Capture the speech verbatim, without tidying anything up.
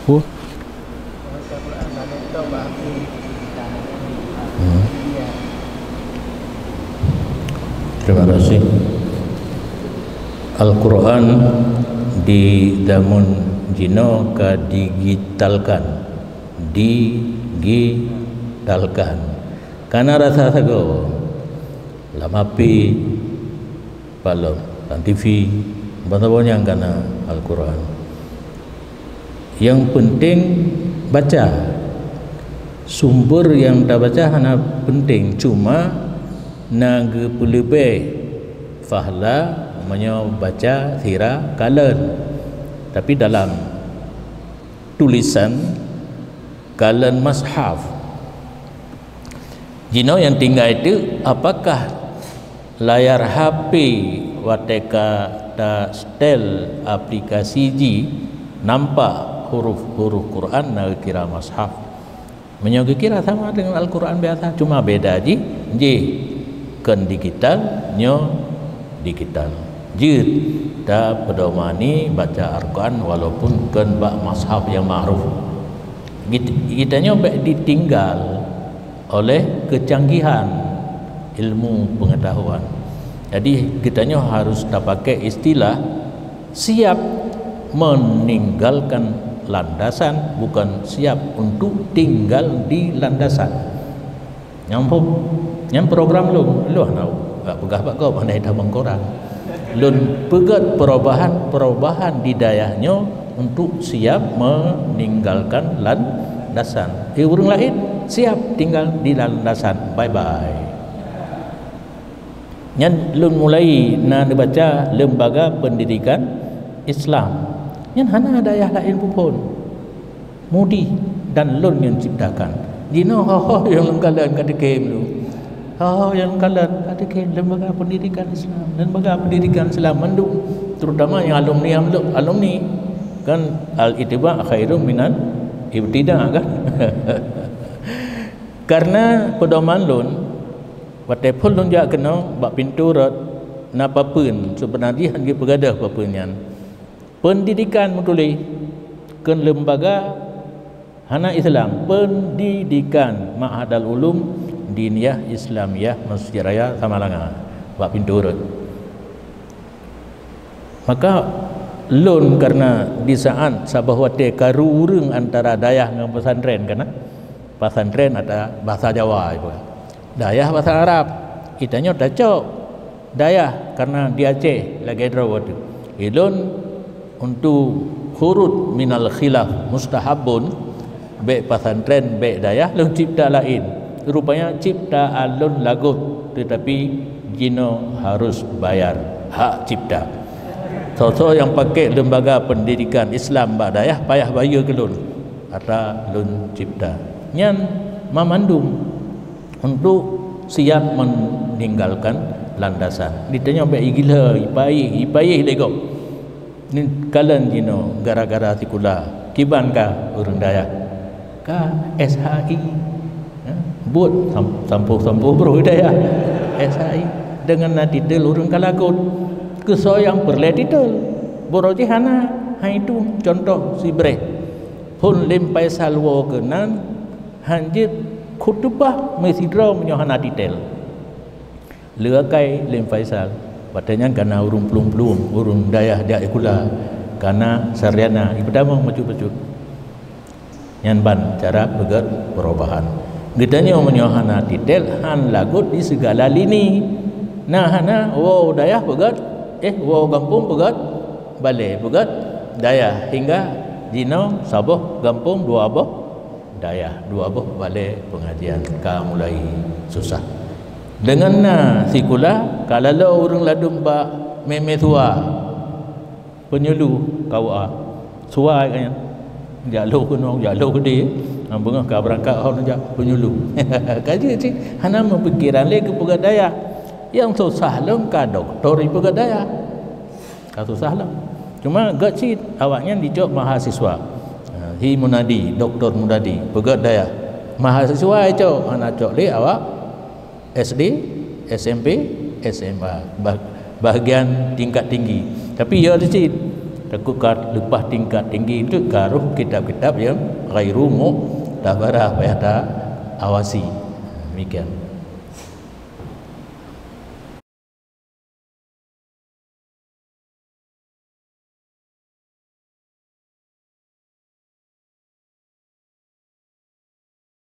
Oh. Hmm. Terima kasih. Al-Quran di damun jino ka digitalkan, digitalkan. Karena rasa sago lamapi palom dan T V banyak karena Al-Quran. Yang penting baca. Sumber yang dah baca hanya penting, cuma naga pelebih fahla menyo baca sira kalen. Tapi dalam tulisan kalen mushaf jino yang tinggal itu, apakah layar H P wateka da stel aplikasi ji nampak huruf-huruf Quran na kira mushaf. Menyo kira sama dengan Al-Quran biasa, cuma beda ji ji ken digital nyo digital. Jid da pedomani baca Al-Quran walaupun ken bak mushaf yang ma'ruf. Kita nyo ditinggal oleh kecanggihan ilmu pengetahuan. Jadi kita nyo harus dah pakai istilah siap meninggalkan landasan, bukan siap untuk tinggal di landasan. Nyampung nyam program lu lu nak gak pegah pak kau pandai dah mengkorang lun pegat perubahan-perubahan di dayahnya untuk siap meninggalkan landasan. Eh orang lain siap tinggal di landasan. Bye bye. Nyan lun mulai na baca lembaga pendidikan Islam. Yang hana dayah lain pun mudi dan lun yang ciptakan dino ho yang lengkalan kata kem lu ho yang lengkalan kata kem lembaga pendidikan Islam, lembaga pendidikan Islam manduk terutama yang alumni alumni, alumni kan al-ittiba khairum minan ibtida kan. Karena pedoman lun wate pun lun jak kena bak pintu rot napa pun sebenarnya hangge pegadah papunyan pendidikan mutuli ken lembaga hana Islam, pendidikan Ma'hadul Ulum Diniyah Islamiyah Masjid Raya Samalanga bak pintu urut. Maka lun karena di saat sabah wate karu urang antara dayah dengan pesantren, karena pesantren ada bahasa Jawa itu. Dayah bahasa Arab. Itanya dacok dayah karena di Aceh lagi drawat. Ilun untuk khurut minal khilaf mustahabun be pesantren be dayah lun cipta lain, rupanya cipta alun lagut, tetapi jino harus bayar hak cipta. So-so yang pakai lembaga pendidikan Islam ba dayah payah bayar ke lun atau lun cipta nyan mamandum untuk siap meninggalkan landasan. Ditanya be gila ipai ipai lego ni kalian jino gara-gara tikula kiban ka urang daya ka S H I ya, buat sampuh-sampuh bro daya S H I dengan nadi del urang kalagot kesoyang berleditel boroji hana ha itu contoh si bre pun limpai salwo kenan hanjit khutbah mesidra menyohana detail leur kai limpai sal padanya karena urung pelum-pelum urung dayah dia ikula karena sariana pertama maju-maju nyan ban cara begat perubahan gitanya menyohana detail han lagut di segala lini nah hana wow dayah begat eh wow kampung begat balik begat dayah hingga dino saboh kampung dua aboh dayah dua aboh balik pengajian ka mulai susah. Dengan na sikula kalau orang ladum ba meme tua penyulu kau a suai kan jalo kuno jalo gede ambang ka berangkat hon ja penyulu kaji ci hana mempikiran le ke pegadaya yang susah lem ka doktor ibu pegadaya ka susah lem cuma gaci awaknya dicok mahasiswa hi munadi doktor munadi pegadaya mahasiswa cok anak cok le awak S D, S M P, S M A bahagian tingkat tinggi. Tapi ya dicit takut lepas tingkat tinggi itu garuh kitab-kitab yang ghairu mu'tabarah, payah tak awasi. Demikian.